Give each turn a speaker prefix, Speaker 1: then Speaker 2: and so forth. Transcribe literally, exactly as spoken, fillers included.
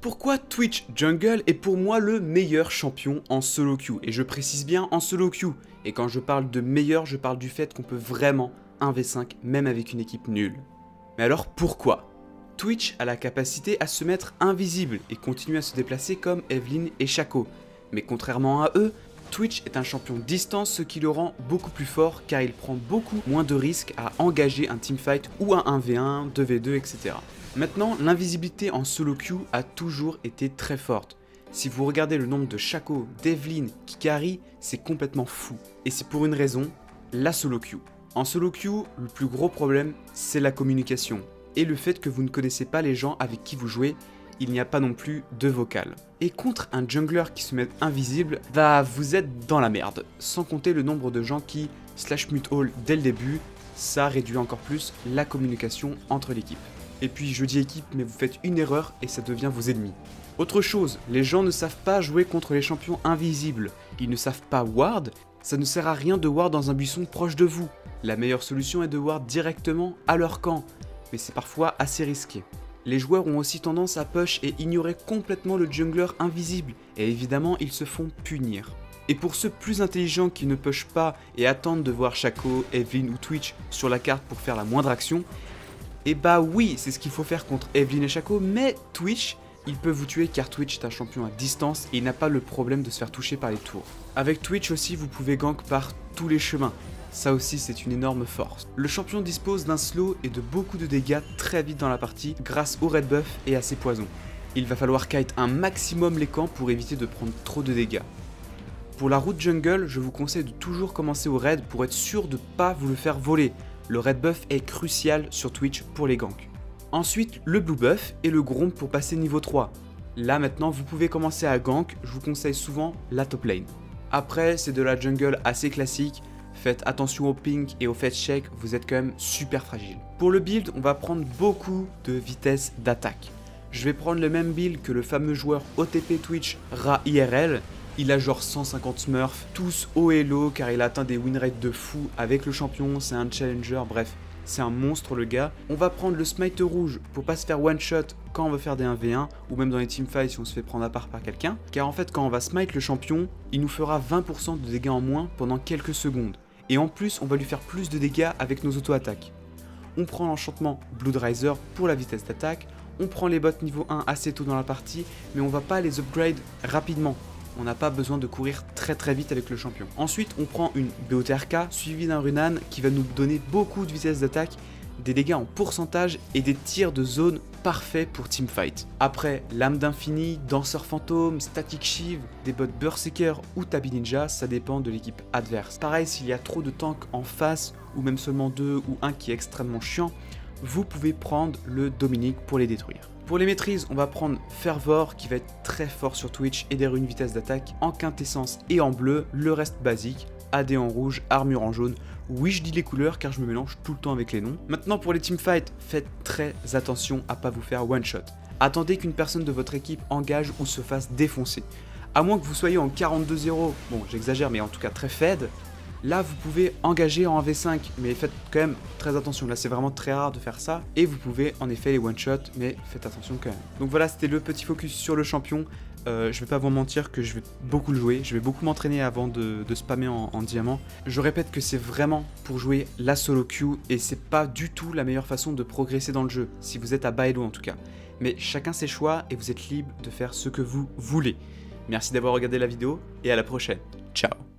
Speaker 1: pourquoi Twitch Jungle est pour moi le meilleur champion en solo queue? Et je précise bien en solo queue. Et quand je parle de meilleur, je parle du fait qu'on peut vraiment un v cinq même avec une équipe nulle. Mais alors pourquoi? Twitch a la capacité à se mettre invisible et continue à se déplacer comme Evelynn et Shaco. Mais contrairement à eux, Twitch est un champion distance, ce qui le rend beaucoup plus fort car il prend beaucoup moins de risques à engager un teamfight ou un un v un, deux v deux, et cetera. Maintenant, l'invisibilité en solo queue a toujours été très forte. Si vous regardez le nombre de Shaco, d'Evelynn qui carry, c'est complètement fou. Et c'est pour une raison, la solo queue. En solo queue, le plus gros problème, c'est la communication. Et le fait que vous ne connaissez pas les gens avec qui vous jouez, il n'y a pas non plus de vocal. Et contre un jungler qui se met invisible, bah vous êtes dans la merde. Sans compter le nombre de gens qui slash mute all dès le début, ça réduit encore plus la communication entre l'équipe. Et puis je dis équipe, mais vous faites une erreur et ça devient vos ennemis. Autre chose, les gens ne savent pas jouer contre les champions invisibles. Ils ne savent pas ward, ça ne sert à rien de ward dans un buisson proche de vous. La meilleure solution est de ward directement à leur camp, mais c'est parfois assez risqué. Les joueurs ont aussi tendance à push et ignorer complètement le jungler invisible, et évidemment ils se font punir. Et pour ceux plus intelligents qui ne push pas et attendent de voir Shaco, Evelynn ou Twitch sur la carte pour faire la moindre action, et bah oui, c'est ce qu'il faut faire contre Evelynn et Shaco, mais Twitch, il peut vous tuer car Twitch est un champion à distance et il n'a pas le problème de se faire toucher par les tours. Avec Twitch aussi, vous pouvez gank par tous les chemins. Ça aussi, c'est une énorme force. Le champion dispose d'un slow et de beaucoup de dégâts très vite dans la partie grâce au red buff et à ses poisons. Il va falloir kite un maximum les camps pour éviter de prendre trop de dégâts. Pour la route jungle, je vous conseille de toujours commencer au red pour être sûr de ne pas vous le faire voler. Le red buff est crucial sur Twitch pour les ganks. Ensuite, le blue buff et le gromp pour passer niveau trois. Là maintenant, vous pouvez commencer à gank, je vous conseille souvent la top lane. Après, c'est de la jungle assez classique. Faites attention au ping et au fetch check, vous êtes quand même super fragile. Pour le build, on va prendre beaucoup de vitesse d'attaque. Je vais prendre le même build que le fameux joueur O T P Twitch Ra I R L. Il a genre cent cinquante smurfs, tous haut et low car il a atteint des win rates de fou avec le champion, c'est un challenger, bref, c'est un monstre le gars. On va prendre le smite rouge pour pas se faire one shot quand on veut faire des un v un ou même dans les teamfights si on se fait prendre à part par quelqu'un. Car en fait quand on va smite le champion, il nous fera vingt pour cent de dégâts en moins pendant quelques secondes. Et en plus, on va lui faire plus de dégâts avec nos auto-attaques. On prend l'enchantement Bloodriser pour la vitesse d'attaque, on prend les bots niveau un assez tôt dans la partie, mais on va pas les upgrade rapidement. On n'a pas besoin de courir très très vite avec le champion. Ensuite, on prend une B O T R K suivie d'un Runan qui va nous donner beaucoup de vitesse d'attaque, des dégâts en pourcentage et des tirs de zone parfaits pour teamfight. Après, lame d'infini, danseur fantôme, static shiv, des bots berserker ou tabi ninja, ça dépend de l'équipe adverse. Pareil, s'il y a trop de tanks en face ou même seulement deux ou un qui est extrêmement chiant, vous pouvez prendre le Dominique pour les détruire. Pour les maîtrises, on va prendre Fervor qui va être très fort sur Twitch et des runes vitesse d'attaque en quintessence et en bleu, le reste basique, A D en rouge, armure en jaune. Oui, je dis les couleurs car je me mélange tout le temps avec les noms. Maintenant pour les teamfights, faites très attention à pas vous faire one shot. Attendez qu'une personne de votre équipe engage ou se fasse défoncer. À moins que vous soyez en quarante-deux zéro, bon j'exagère mais en tout cas très fed, là vous pouvez engager en un v cinq, mais faites quand même très attention, là c'est vraiment très rare de faire ça. Et vous pouvez en effet les one shot, mais faites attention quand même. Donc voilà, c'était le petit focus sur le champion. Euh, je vais pas vous mentir que je vais beaucoup le jouer, je vais beaucoup m'entraîner avant de, de spammer en, en diamant. Je répète que c'est vraiment pour jouer la solo queue et c'est pas du tout la meilleure façon de progresser dans le jeu, si vous êtes à bas elo en tout cas. Mais chacun ses choix et vous êtes libre de faire ce que vous voulez. Merci d'avoir regardé la vidéo et à la prochaine. Ciao.